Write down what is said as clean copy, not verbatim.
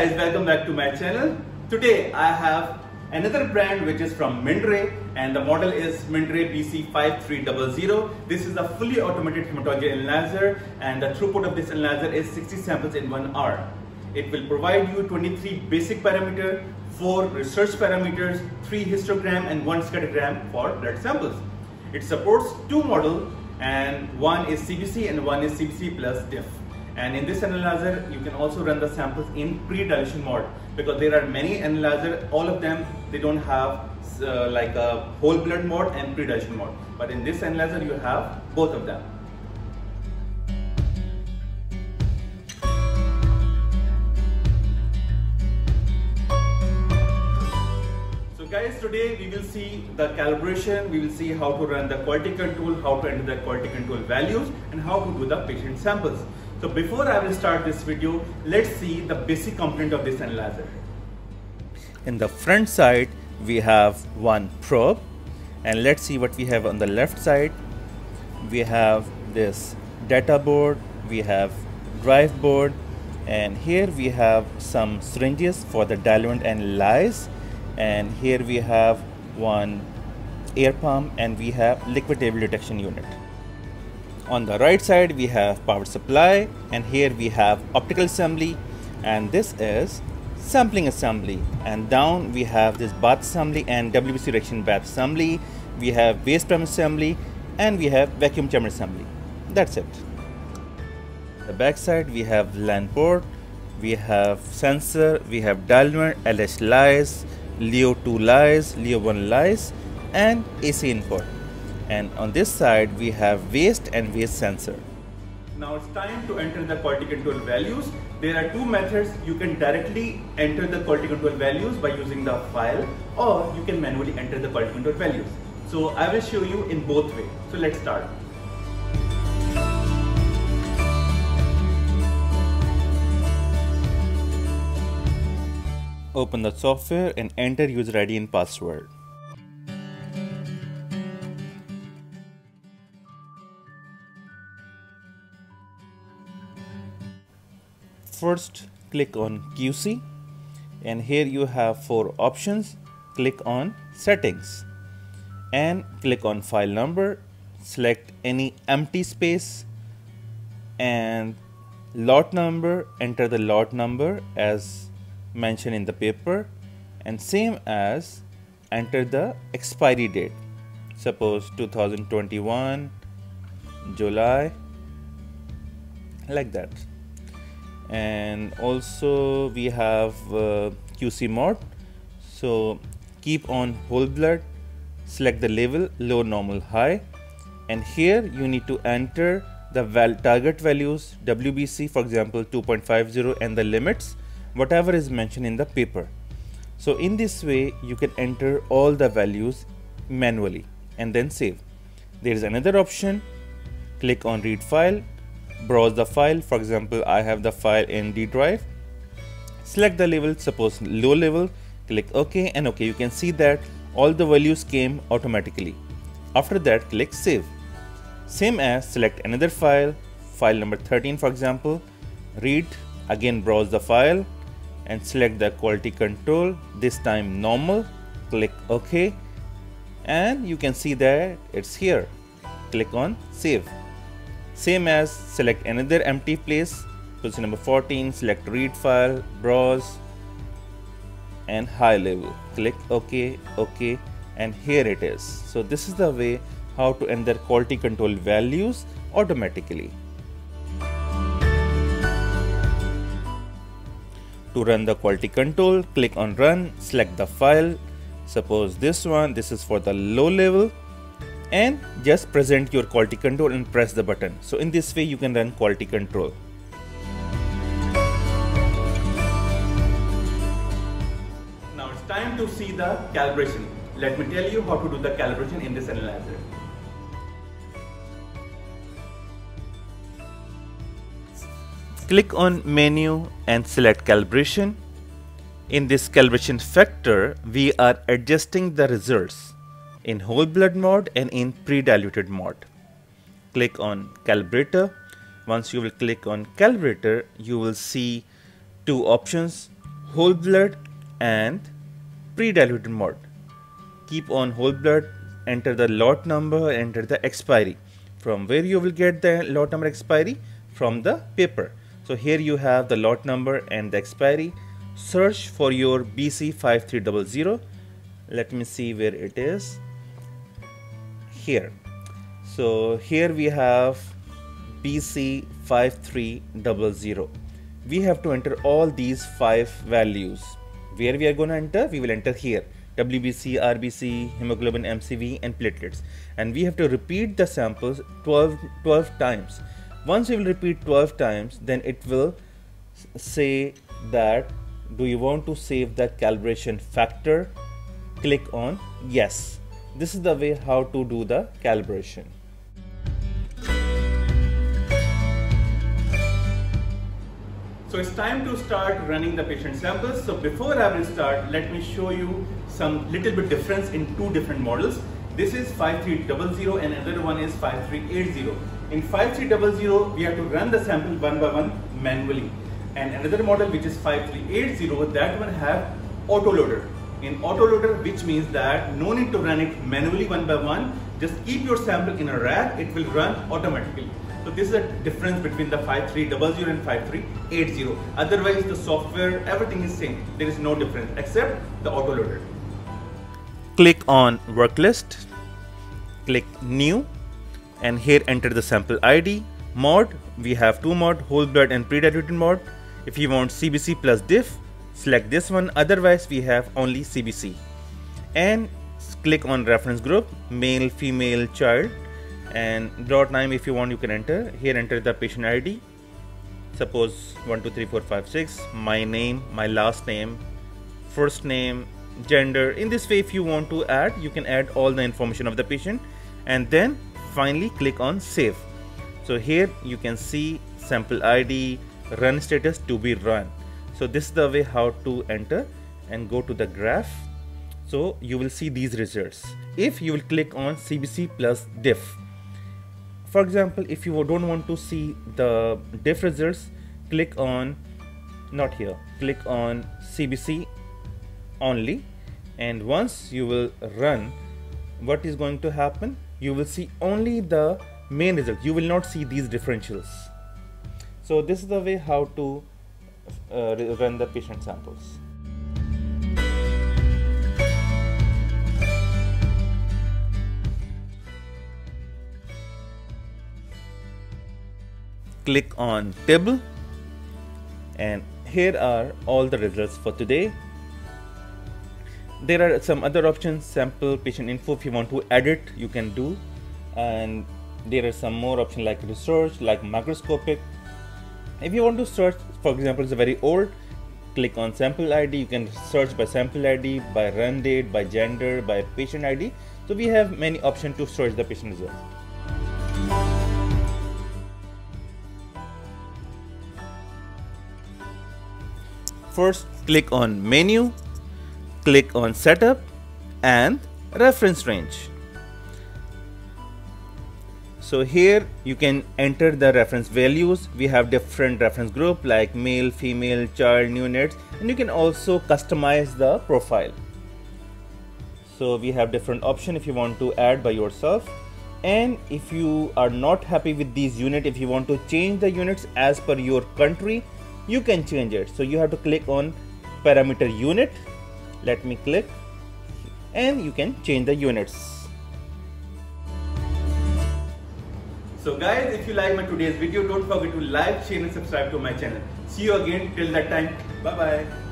guys, welcome back to my channel. Today I have another brand which is from MINDRAY, and the model is MINDRAY BC5300. This is a fully automated hematology analyzer, and the throughput of this analyzer is 60 samples in 1 hour. It will provide you 23 basic parameters, 4 research parameters, 3 histogram and 1 scattergram for blood samples. It supports 2 models, and one is CBC and one is CBC plus diff. And in this analyzer, you can also run the samples in pre-dilution mode, because there are many analyzers, all of them, they don't have like a whole blood mode and pre-dilution mode. But in this analyzer, you have both of them. So guys, today we will see the calibration, we will see how to run the quality control, how to enter the quality control values, and how to do the patient samples. So before I will start this video, let's see the basic component of this analyzer. In the front side, we have one probe, and let's see what we have on the left side. We have this data board, we have drive board, and here we have some syringes for the diluent and lyse, and here we have one air pump, and we have liquid table detection unit. On the right side, we have power supply, and here we have optical assembly, and this is sampling assembly, and down we have this bath assembly and WBC reaction bath assembly. We have waste drum assembly, and we have vacuum chamber assembly. That's it. The back side, we have LAN port, we have sensor, we have diluent, LH lyse, Leo 2 lyse, Leo 1 lyse, and AC input. And on this side, we have waste and waste sensor. Now it's time to enter the quality control values. There are 2 methods. You can directly enter the quality control values by using the file, or you can manually enter the quality control values. So I will show you in both ways. So let's start. Open the software and enter user ID and password. First, click on QC, and here you have 4 options. Click on settings and click on file number, select any empty space, and lot number, enter the lot number as mentioned in the paper, and same as enter the expiry date, suppose 2021 July, like that. And also we have QC mode, so keep on whole blood, select the level low, normal, high, and here you need to enter the target values, WBC for example 2.50, and the limits whatever is mentioned in the paper. So in this way you can enter all the values manually and then save. There is another option, click on read file, browse the file. For example, I have the file in D drive. Select the level, suppose low level, click OK, and OK. You can see that all the values came automatically. After that, click save. Same as select another file, file number 13 for example, read, again browse the file and select the quality control, this time normal, click OK, and you can see that it's here. Click on save. Same as select another empty place, position number 14, select read file, browse, and high level, click OK, OK, and here it is. So this is the way how to enter quality control values automatically. To run the quality control, click on run, select the file, suppose this one, this is for the low level, and just present your quality control and press the button. So in this way you can run quality control. Now it's time to see the calibration. Let me tell you how to do the calibration in this analyzer. Click on menu and select calibration. In this calibration factor, we are adjusting the results in whole blood mode and in pre-diluted mode. Click on calibrator. Once you will click on calibrator, you will see 2 options. whole blood and pre-diluted mode. Keep on whole blood, enter the lot number, enter the expiry. From where you will get the lot number expiry? From the paper. So here you have the lot number and the expiry. Search for your BC5300. Let me see where it is. Here. So here we have BC5300. We have to enter all these 5 values. Where we are going to enter? We will enter here. WBC, RBC, hemoglobin, MCV and platelets. And we have to repeat the samples 12 times. Once you will repeat 12 times, then it will say that do you want to save the calibration factor? Click on yes. This is the way how to do the calibration. So it's time to start running the patient samples. So before I will start, let me show you some little bit difference in 2 different models. This is 5300 and another one is 5380. In 5300, we have to run the sample one by one manually. And another model which is 5380, that one have autoloader. In autoloader, which means that no need to run it manually one by one. Just keep your sample in a rack, it will run automatically. So this is a difference between the 5300 and 5380. Otherwise the software, everything is same. There is no difference except the autoloader. Click on work list, click new, and here enter the sample ID. Mod, we have 2 mod, whole blood and pre-diluted mod. If you want CBC plus diff, select this one. Otherwise we have only CBC. And click on reference group, male, female, child. And lot name, if you want, you can enter. Here enter the patient ID. Suppose 1 2 3 4 5 6. My name, my last name, first name, gender. In this way, if you want to add, you can add all the information of the patient. And then finally click on save. So here you can see sample ID, run status to be run. So this is the way how to enter, and go to the graph. So you will see these results. If you will click on CBC plus diff. For example, if you don't want to see the diff results, click on, not here, click on CBC only, and once you will run, what is going to happen? You will see only the main result. You will not see these differentials. So this is the way how to run the patient samples. Click on table, and here are all the results for today. There are some other options, sample patient info. If you want to edit, you can do, and there are some more options like research, like microscopic. If you want to search, for example, it's very old, click on sample ID. You can search by sample ID, by run date, by gender, by patient ID. So we have many options to search the patient results. First, click on menu, click on setup and reference range. So here you can enter the reference values. We have different reference group like male, female, child, neonates, and you can also customize the profile. So we have different options if you want to add by yourself. And if you are not happy with these units, if you want to change the units as per your country, you can change it. So you have to click on parameter unit. Let me click, and you can change the units. So guys, if you like my today's video, don't forget to like, share and subscribe to my channel. See you again. Till that time, bye bye.